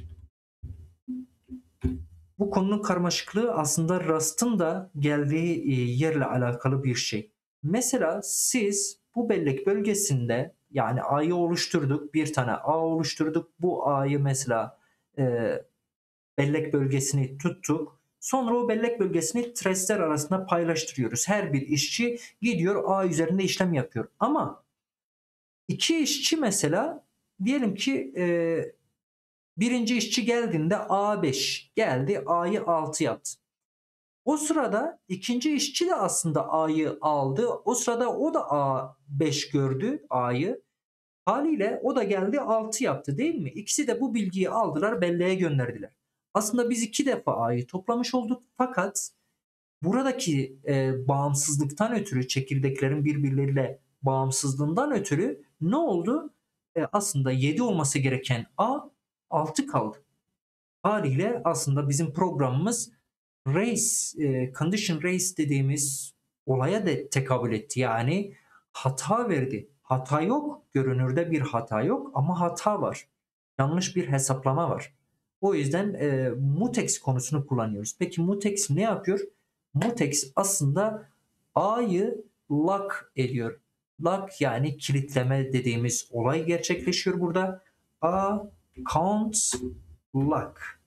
Bu konunun karmaşıklığı aslında Rust'ın da geldiği yerle alakalı bir şey. Mesela siz bu bellek bölgesinde yani A'yı oluşturduk. Bir tane A oluşturduk. Bu A'yı mesela e, bellek bölgesini tuttuk. Sonra o bellek bölgesini trace'ler arasında paylaştırıyoruz. Her bir işçi gidiyor A üzerinde işlem yapıyor. Ama iki işçi mesela diyelim ki birinci işçi geldiğinde A5 geldi A'yı 6 yaptı. O sırada ikinci işçi de aslında A'yı aldı. O sırada o da A5 gördü A'yı. Haliyle o da geldi 6 yaptı değil mi? İkisi de bu bilgiyi aldılar belleğe gönderdiler. Aslında biz iki defa A'yı toplamış olduk fakat buradaki bağımsızlıktan ötürü çekirdeklerin birbirleriyle bağımsızlığından ötürü ne oldu? Aslında 7 olması gereken A 6 kaldı. Haliyle aslında bizim programımız condition race dediğimiz olaya da tekabül etti. Yani hata verdi. Hata yok. Görünürde bir hata yok ama hata var. Yanlış bir hesaplama var. O yüzden mutex konusunu kullanıyoruz. Peki mutex ne yapıyor? Mutex aslında A'yı lock ediyor. Lock yani kilitleme dediğimiz olay gerçekleşiyor burada. A count lock.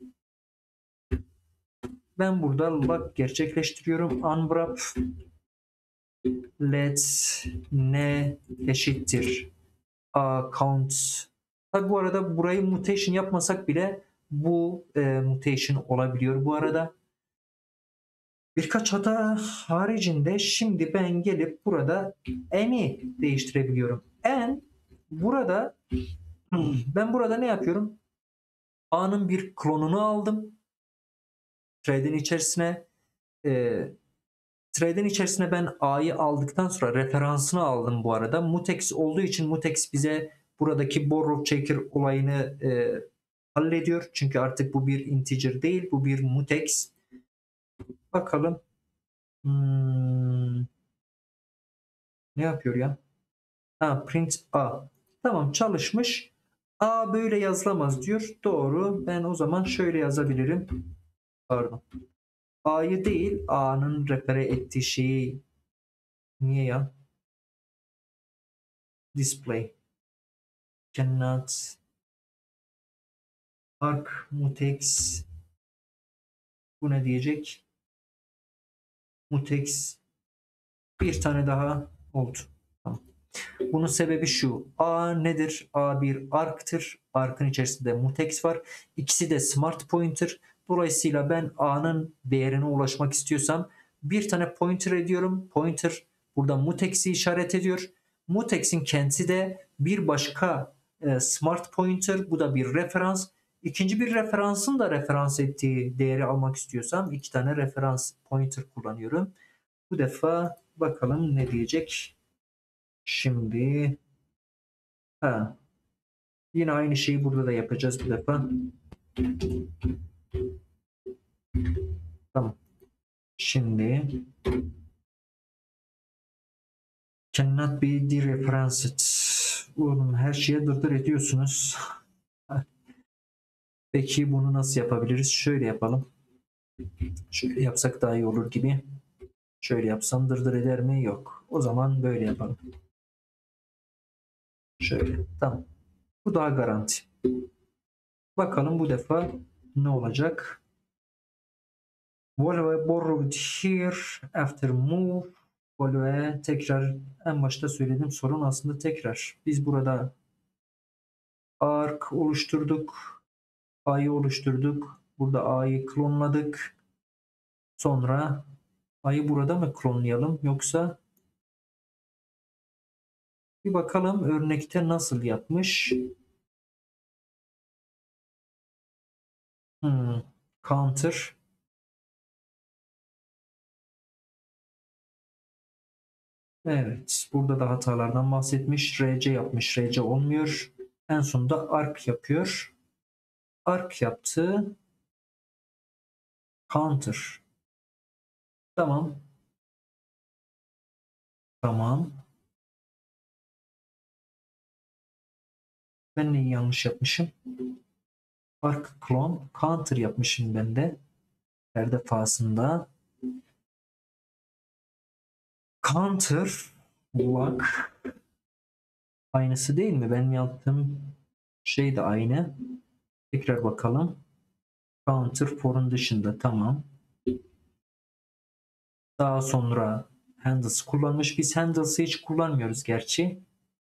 Ben burada lock gerçekleştiriyorum. Unwrap let ne eşittir a count. Tabi bu arada burayı mutation yapmasak bile bu mutation olabiliyor bu arada. Birkaç hata haricinde şimdi ben gelip burada n'i değiştirebiliyorum. N burada ben burada ne yapıyorum? A'nın bir klonunu aldım. Thread'in içerisine thread'in içerisine ben A'yı aldıktan sonra referansını aldım bu arada. Mutex olduğu için mutex bize buradaki borrow checker olayını hallediyor. Çünkü artık bu bir integer değil, bu bir mutex. Bakalım. Ne yapıyor ya? Ha, print A. Tamam çalışmış. A böyle yazılamaz diyor. Doğru. Ben o zaman şöyle yazabilirim. Pardon. A'yı değil A'nın refere ettiği şeyi niye ya? Display. Cannot arc mutex. Bu ne diyecek? Mutex. Bir tane daha oldu. Tamam. Bunun sebebi şu. A nedir? A bir arc'tır. Arc'ın içerisinde mutex var. İkisi de smart pointer. Dolayısıyla ben A'nın değerine ulaşmak istiyorsam bir tane pointer ediyorum. Pointer burada mutex'i işaret ediyor. Mutex'in kendisi de bir başka smart pointer. Bu da bir referans. İkinci bir referansın da referans ettiği değeri almak istiyorsam iki tane referans pointer kullanıyorum. Bu defa bakalım ne diyecek. Şimdi yine aynı şeyi burada da yapacağız bu defa. Tamam. Şimdi cannot be dereferenced. Oğlum her şeye dırdır ediyorsunuz. Peki bunu nasıl yapabiliriz? Şöyle yapalım. Şöyle yapsak daha iyi olur gibi. Şöyle yapsam dırdır eder mi? Yok. O zaman böyle yapalım. Şöyle. Tamam. Bu daha garanti. Bakalım bu defa ne olacak? Volvo borrowed here after move. Volvo'ya tekrar en başta söylediğim sorun aslında tekrar. Biz burada arc oluşturduk. A'yı oluşturduk. Burada A'yı klonladık. Sonra A'yı burada mı klonlayalım yoksa bir bakalım örnekte nasıl yapmış. Counter. Evet. Burada da hatalardan bahsetmiş. RC yapmış. RC olmuyor. En sonunda ARC yapıyor. ARC yaptı. Counter. Tamam. Tamam. Ben neyi yanlış yapmışım? ARC clone. Counter yapmışım ben de. Her defasında. Counter. Lock. Aynısı değil mi? Benim yaptığım şey de aynı. Tekrar bakalım. Counter for'un dışında. Tamam. Daha sonra handles kullanmış. Biz handles'ı hiç kullanmıyoruz gerçi.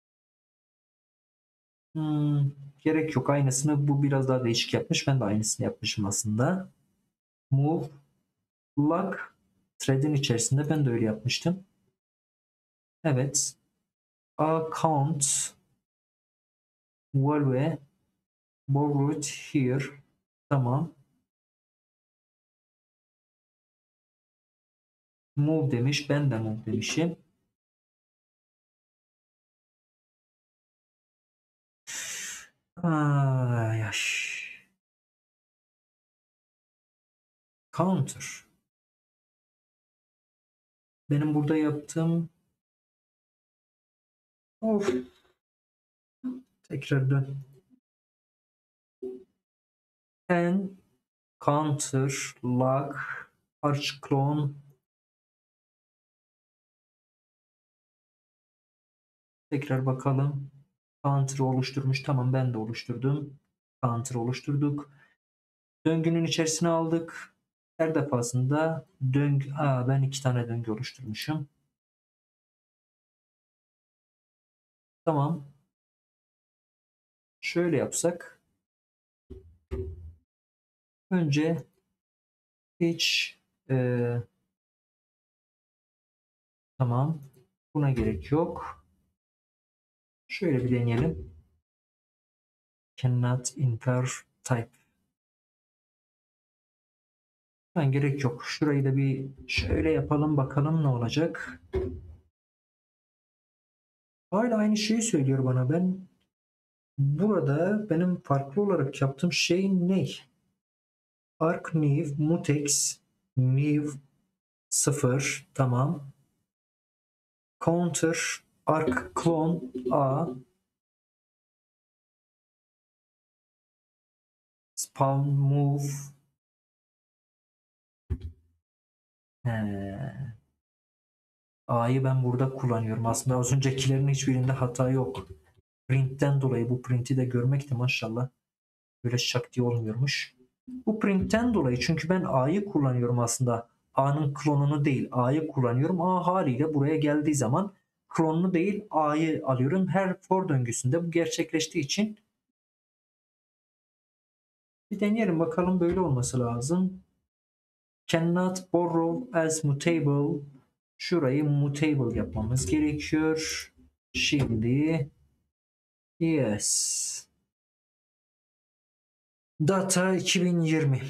Gerek yok. Aynısını bu biraz daha değişik yapmış. Ben de aynısını yapmışım aslında. Move, lock, thread'in içerisinde ben de öyle yapmıştım. Evet. Account, value, borrowed here. Tamam. Move demiş. Ben de move demişim. Ay, ay. Counter. Benim burada yaptığım of. Tekrar dön. And counter, lock, arch clone. Tekrar bakalım. Counter oluşturmuş. Tamam ben de oluşturdum. Counter oluşturduk. Döngünün içerisine aldık. Her defasında döngü... ben iki tane döngü oluşturmuşum. Tamam. Şöyle yapsak. Önce hiç tamam. Buna gerek yok. Şöyle bir deneyelim. Cannot infer type. Gerek yok. Şurayı da bir şöyle yapalım bakalım ne olacak. Hala aynı şeyi söylüyor bana. Burada benim farklı olarak yaptığım şey ne? Arc new mutex new 0 tamam. Counter arc clone a spawn move a'yı ben burada kullanıyorum. Aslında az öncekilerin hiçbirinde hata yok. Print'ten dolayı bu print'i de görmek de maşallah böyle şak diye olmuyormuş. Bu print'ten dolayı çünkü ben a'yı kullanıyorum aslında. A'nın klonunu değil a'yı kullanıyorum. A haliyle buraya geldiği zaman klonunu değil a'yı alıyorum. Her for döngüsünde bu gerçekleştiği için bir deneyelim bakalım böyle olması lazım. Cannot borrow as mutable. Şurayı mutable yapmamız gerekiyor. Şimdi yes. Data 2020.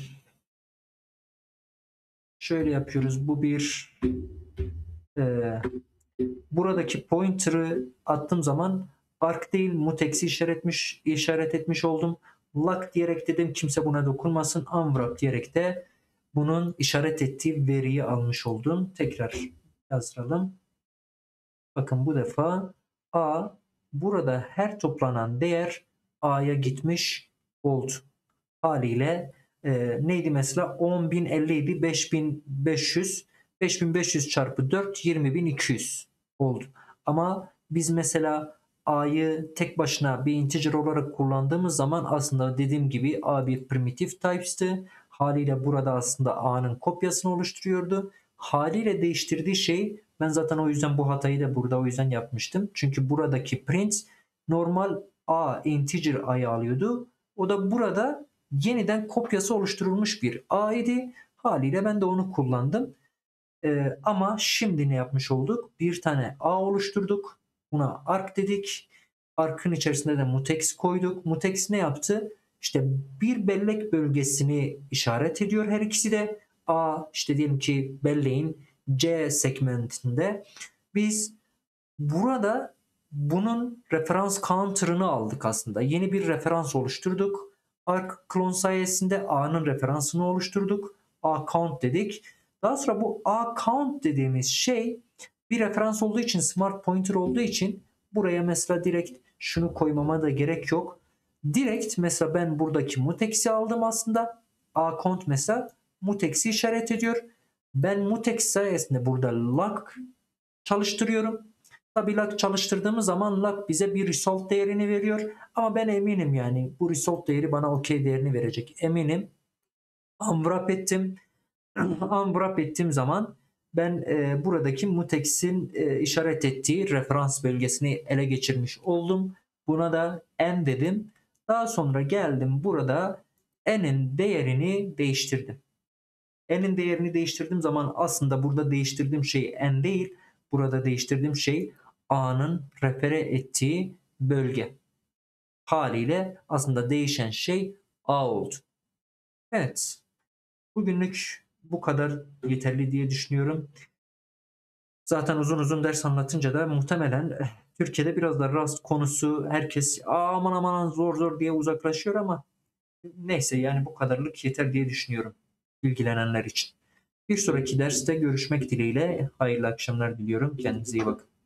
Şöyle yapıyoruz. Bu bir e, buradaki pointer'ı attığım zaman arc değil mutex'i işaret etmiş oldum. Lock diyerek dedim kimse buna dokunmasın. Unwrap diyerek de bunun işaret ettiği veriyi almış oldum. Tekrar yazdıralım. Bakın bu defa A burada her toplanan değer A'ya gitmiş oldu. Haliyle neydi mesela 10.050 idi 5.500 5.500 çarpı 4 20.200 oldu. Ama biz mesela A'yı tek başına bir integer olarak kullandığımız zaman aslında dediğim gibi A bir primitive types'tı. Haliyle burada aslında A'nın kopyasını oluşturuyordu. Haliyle değiştirdiği şey ben zaten o yüzden bu hatayı da burada o yüzden yapmıştım. Çünkü buradaki print normal A integer A'yı alıyordu. O da burada yeniden kopyası oluşturulmuş bir A idi. Haliyle ben de onu kullandım. Ama şimdi ne yapmış olduk? Bir tane ağ oluşturduk. Buna arc dedik. Arc'ın içerisinde de mutex koyduk. Mutex ne yaptı? İşte bir bellek bölgesini işaret ediyor her ikisi de. A işte diyelim ki belleğin C segmentinde. Biz burada bunun referans counter'ını aldık aslında. Yeni bir referans oluşturduk. Arc clone sayesinde A'nın referansını oluşturduk. A count dedik. Daha sonra bu A count dediğimiz şey bir referans olduğu için, smart pointer olduğu için buraya mesela direkt şunu koymama da gerek yok. Direkt mesela ben buradaki mutex'i aldım aslında. A count mesela mutex'i işaret ediyor. Ben mutex sayesinde burada lock çalıştırıyorum. Tabii lock çalıştırdığımız zaman lock bize bir result değerini veriyor. Ama ben eminim yani bu result değeri bana OK değerini verecek. Eminim. Unwrap ettim. Unwrap ettiğim zaman ben buradaki mutex'in işaret ettiği referans bölgesini ele geçirmiş oldum. Buna da n dedim. Daha sonra geldim burada n'in değerini değiştirdim. N'in değerini değiştirdiğim zaman aslında burada değiştirdiğim şey n değil. Burada değiştirdiğim şey A'nın refere ettiği bölge. Haliyle aslında değişen şey A oldu. Evet. Bugünlük bu kadar yeterli diye düşünüyorum. Zaten uzun uzun ders anlatınca da muhtemelen Türkiye'de biraz da Rust konusu herkes aman aman zor zor diye uzaklaşıyor ama neyse yani bu kadarlık yeter diye düşünüyorum ilgilenenler için. Bir sonraki derste görüşmek dileğiyle hayırlı akşamlar diliyorum. Kendinize iyi bakın.